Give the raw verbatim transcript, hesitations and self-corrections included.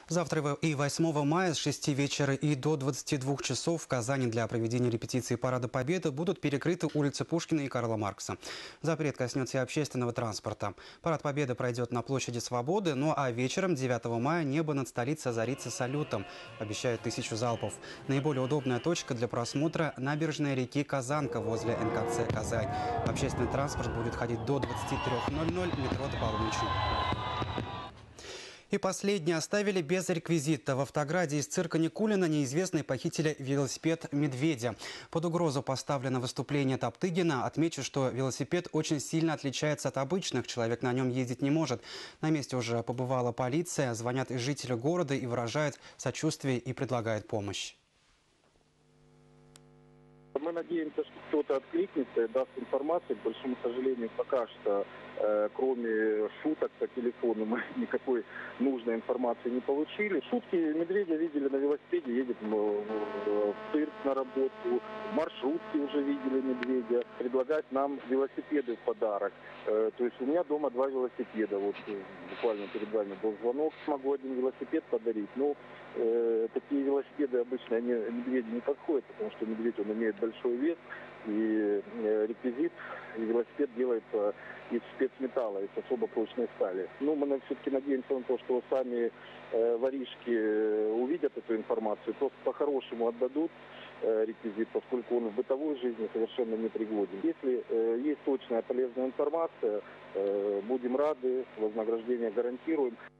Завтра и восьмого мая с шести вечера и до двадцати двух часов в Казани для проведения репетиции Парада Победы будут перекрыты улицы Пушкина и Карла Маркса. Запрет коснется и общественного транспорта. Парад Победы пройдет на площади Свободы, ну а вечером девятого мая небо над столицей озарится салютом, обещают тысячу залпов. Наиболее удобная точка для просмотра – набережная реки Казанка возле эн ка цэ «Казань». Общественный транспорт будет ходить до двадцати трёх ноль-ноль, метро до полуночи. И последние оставили без реквизита. В Автограде из цирка Никулина неизвестные похитили велосипед «Медведя». Под угрозу поставлено выступление Топтыгина. Отмечу, что велосипед очень сильно отличается от обычных. Человек на нем ездить не может. На месте уже побывала полиция. Звонят и жители города и выражают сочувствие и предлагают помощь. Мы надеемся, что кто-то откликнется и даст информацию. К большому сожалению, пока что, э, кроме шуток по телефону, мы никакой нужной информации не получили. Шутки медведя видели на велосипеде, едет в, в цирк на работу, в маршрутке уже видели медведя. Предлагать нам велосипеды в подарок. Э, то есть у меня дома два велосипеда. Вот буквально перед вами был звонок. Могу один велосипед подарить. Но э, такие велосипеды обычно они медведю не подходят, потому что медведь он имеет большой вес, и реквизит, и велосипед делается из спецметалла, из особо прочной стали. Ну, мы все-таки надеемся на то, что сами э, воришки увидят эту информацию, просто по-хорошему отдадут э, реквизит, поскольку он в бытовой жизни совершенно непригоден. Если э, есть точная полезная информация, э, будем рады, вознаграждение гарантируем.